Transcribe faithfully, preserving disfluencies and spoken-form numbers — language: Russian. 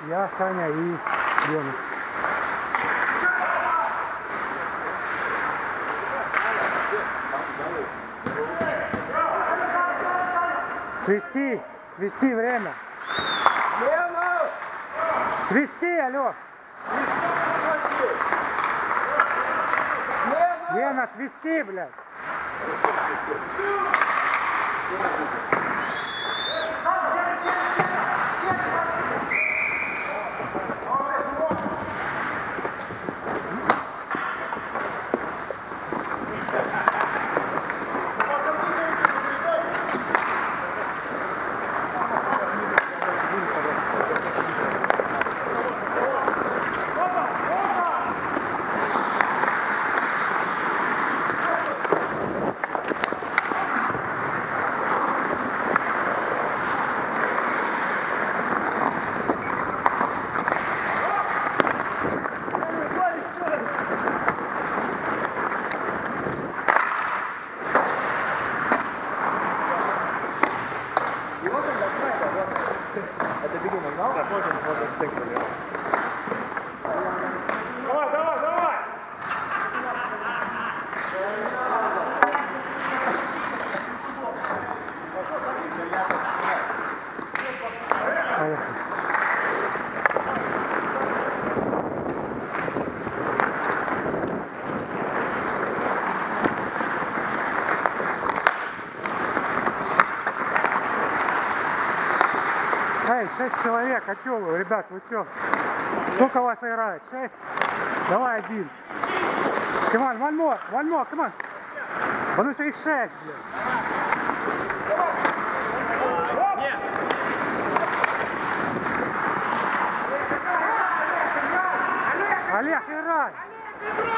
я, Саня и Гена. Свисти, свисти время. Свисти, алло. Гена, свисти, блядь. Давай, давай, давай! Поехали. Эй, шесть человек, а чё вы, ребят, вы чё? Сколько вас играет? Шесть? Давай один. Come on, one more, one more, come on. Потому что их шесть, блядь. Олег, играй!